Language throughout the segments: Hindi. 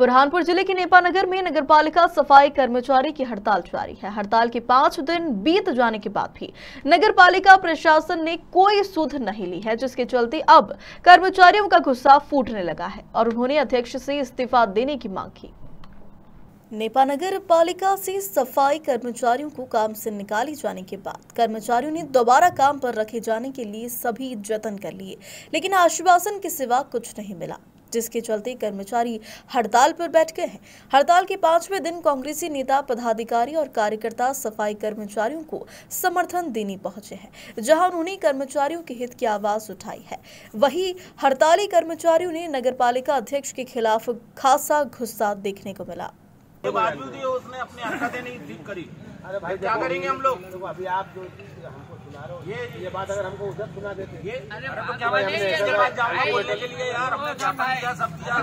बुरहानपुर जिले के नेपानगर में नगरपालिका सफाई कर्मचारी की हड़ताल जारी है। हड़ताल के 5 दिन बीत जाने के बाद भी नगरपालिका प्रशासन ने कोई सुध नहीं ली है, जिसके चलते अब कर्मचारियों का गुस्सा फूटने लगा है और उन्होंने अध्यक्ष से इस्तीफा देने की मांग की। नेपानगर पालिका से सफाई कर्मचारियों को काम से निकाले जाने के बाद कर्मचारियों ने दोबारा काम पर रखे जाने के लिए सभी जतन कर लिए, लेकिन आश्वासन के सिवा कुछ नहीं मिला, जिसके चलते कर्मचारी हड़ताल पर बैठ गए हैं। हड़ताल के 5वें दिन कांग्रेसी नेता, पदाधिकारी और कार्यकर्ता सफाई कर्मचारियों को समर्थन देने पहुंचे हैं, जहां उन्होंने कर्मचारियों के हित की आवाज उठाई है। वहीं हड़ताली कर्मचारियों ने नगरपालिका अध्यक्ष के खिलाफ खासा गुस्सा देखने को मिला। बावजूद उसने अपनी हरकतें नहीं ठीक करी। अरे भाई क्या करेंगे हम लोग? तो अभी आप जो हमको सुना रहे हो, ये बात अगर हमको उधर सुना देते, ये अरे तो क्या हमने इसके बाद जाऊंगा बोलने के लिए यार, हमने क्या किया सब किया।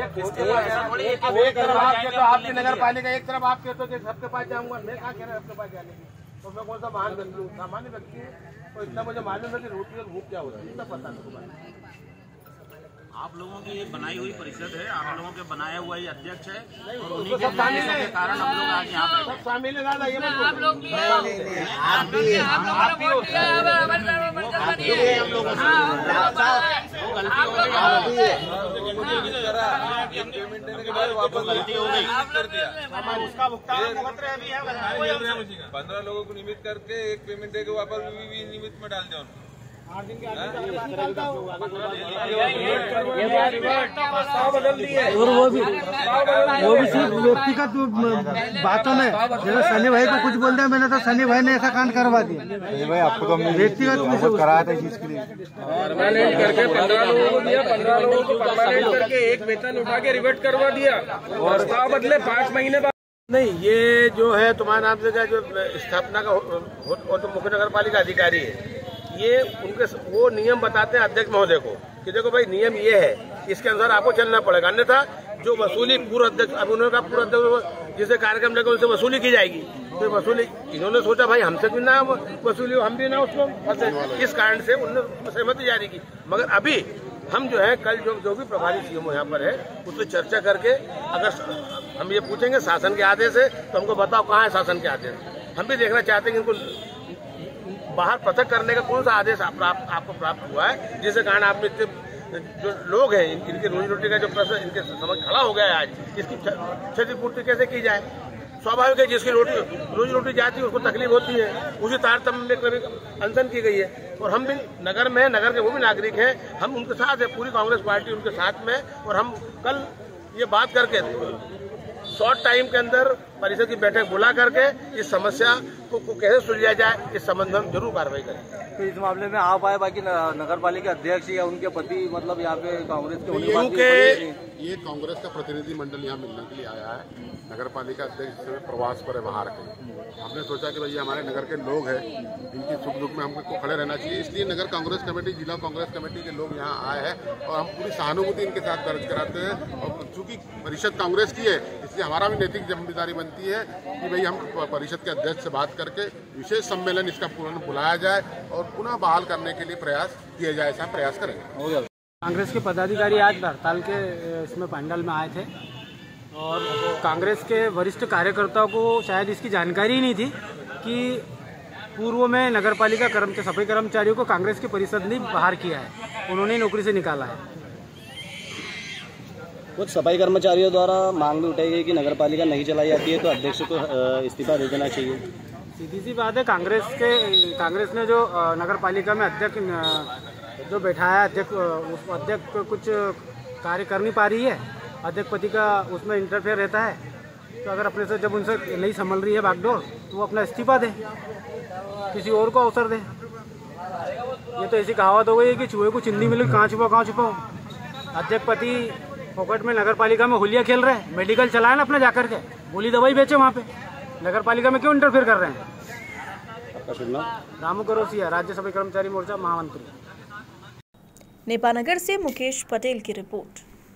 एक तरफ आप कहते हो आपकी नगर पालिका, एक तरफ आप कहते हो कि सबके पास जाऊंगा। मैं कहाँ कह रहा सबके पास जाने की? तो मैं कौन सा महान व्यक्ति हूँ? सामान्य व्यक्ति है। तो इतना मुझे मालूम है कि रोटी और भूख क्या होती है, इतना पता नहीं। आप लोगों की ये बनाई हुई परिषद है, आप लोगों के बनाया हुआ ये अध्यक्ष है और उन्हीं के कारण हम लोग आज यहाँ पे शामिल है। दादा ये आप लोग भी गलती हो गई, उसका भुगतान 15 लोगों को निमित्त करके एक पेमेंट दे के वापस भी निमित्त में डाल जाओ। वो भी सिर्फ व्यक्तिगत बातों में, जैसे सनी भाई को कुछ बोल दिया मैंने तो सनी भाई ने ऐसा कांड करवा दिया। भाई आपको तो व्यक्तिगत कराया था चीज के लिए, परमानेंट करके 15 लोगों को दिया, 15 लोगों को परमानेंट करके एक वेतन उठा के रिवर्ट करवा दिया और उसका बदले 5 महीने बाद नहीं। ये जो है तुम्हारे नाम से क्या जो स्थापना का वो तो मुख्य नगर पालिका अधिकारी है, ये उनके वो नियम बताते हैं अध्यक्ष महोदय को कि देखो भाई नियम ये है, इसके अनुसार आपको चलना पड़ेगा, अन्यथा जो वसूली पूर्व अध्यक्ष, अब उन्होंने कहा पूर्व अध्यक्ष जिसे कार्यक्रम लेकर उनसे वसूली की जाएगी, तो वसूली इन्होंने सोचा भाई हमसे भी ना वसूली हो, हम भी ना उसको, इस कारण से उन्होंने सहमति जारी की। मगर अभी हम जो है कल जो भी प्रभारी सीएमओ यहाँ पर है उससे चर्चा करके, अगर हम ये पूछेंगे शासन के आदेश है तो हमको बताओ कहाँ है शासन के आदेश। हम भी देखना चाहते हैं कि इनको बाहर पृथक करने का कौन सा आदेश आपको प्राप्त हुआ है, जिसके कारण आप जो लोग हैं इनकी रोजी रोटी का जो प्रश्न इनके समझ खड़ा हो गया है आज, इसकी क्षतिपूर्ति कैसे की जाए। स्वाभाविक है जिसकी रोजी रोटी जाती है उसको तकलीफ होती है, उसी तारतम्य में कभी अनशन की गई है। और हम भी नगर में, नगर के वो भी नागरिक हैं, हम उनके साथ है, पूरी कांग्रेस पार्टी उनके साथ में। और हम कल ये बात करके शॉर्ट टाइम के अंदर परिषद की बैठक बुला करके इस समस्या को कैसे सुलझाया जाए, इस संबंध में हम जरूर कार्रवाई करेंगे। तो इस मामले में आप आए, बाकी नगर पालिका अध्यक्ष या उनके पति मतलब यहाँ पे कांग्रेस के ये कांग्रेस का प्रतिनिधि मंडल यहाँ मिलने के लिए आया है। नगर पालिका अध्यक्ष प्रवास पर है बाहर के, हमने सोचा कि भाई हमारे नगर के लोग हैं, इनकी सुख दुख में हमको खड़े रहना चाहिए, इसलिए नगर कांग्रेस कमेटी, जिला कांग्रेस कमेटी के लोग यहाँ आए हैं और हम पूरी सहानुभूति इनके साथ दर्ज कराते हैं। और चूंकि परिषद कांग्रेस की है इसलिए हमारा भी नैतिक जिम्मेदारी बनती है कि भाई हम परिषद के अध्यक्ष से बात करके विशेष सम्मेलन इसका पुनः बुलाया जाए और पुनः बहाल करने के लिए प्रयास किए जाए, ऐसा प्रयास करेंगे। कांग्रेस के पदाधिकारी आज हड़ताल के इसमें पंडाल में आए थे और कांग्रेस के वरिष्ठ कार्यकर्ताओं को शायद इसकी जानकारी ही नहीं थी कि पूर्व में नगरपालिका सफाई कर्मचारियों को कांग्रेस की परिषद ने बाहर किया है, उन्होंने नौकरी से निकाला है। कुछ सफाई कर्मचारियों द्वारा मांग भी उठाई गई कि नगरपालिका नहीं चलाई जाती है तो अध्यक्ष को इस्तीफा दे देना चाहिए। सीधी सी बात है, कांग्रेस ने जो नगरपालिका में अध्यक्ष जो बैठाया अध्यक्ष, उस अध्यक्ष को कुछ कार्य कर नहीं पा रही है, अध्यक्षपति का उसमें इंटरफेयर रहता है, तो अगर अपने से जब उनसे नहीं संभल रही है बागडोर तो वो अपना इस्तीफा दे, किसी और को अवसर दे। ये तो ऐसी कहावत हो गई है कि चूहे को चिंदी मिली कहाँ छुपाओ। अध्यक्षपति फोकट में नगरपालिका में होलिया खेल रहे हैं, मेडिकल चलाए ना अपना जाकर के, गोली दवाई बेचे वहाँ पे, नगरपालिका में क्यों इंटरफेयर कर रहे हैं। रामू करोसिया, राज्य सफाई कर्मचारी मोर्चा महामंत्री। नेपानगर से मुकेश पटेल की रिपोर्ट।